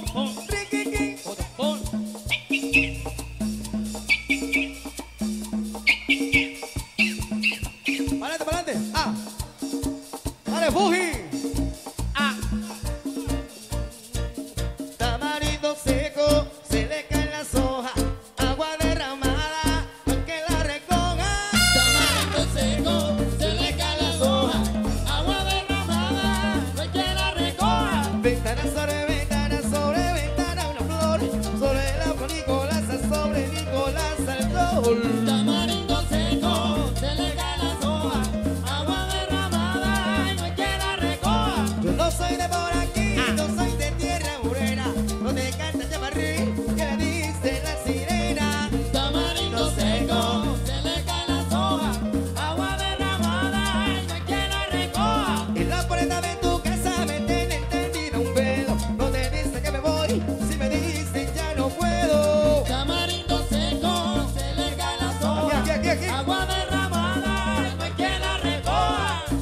pon, Riquiqui. otro pon. Pa'lante, pa'lante. Ah. Dale, Fuji. Ah, Tamarindo seco, se le caen las hojas. Agua derramada, no que la recoja. Tamarindo seco, se le caen las hojas. Agua derramada, no hay que la recoja. Ventanas sobre